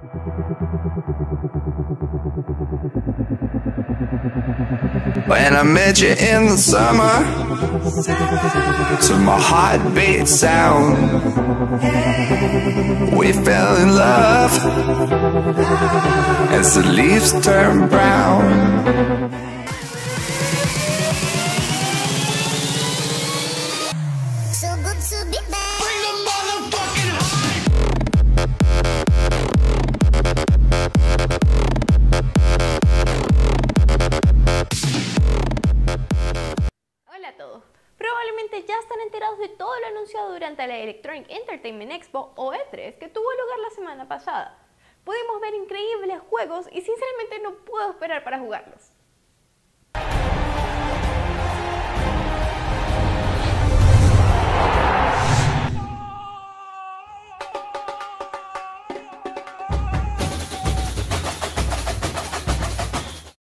When I met you in the summer, to my heartbeat sound, we fell in love as the leaves turn brown. Hola a todos. Probablemente ya están enterados de todo lo anunciado durante la Electronic Entertainment Expo o E3 que tuvo lugar la semana pasada. Pudimos ver increíbles juegos y sinceramente no puedo esperar para jugarlos.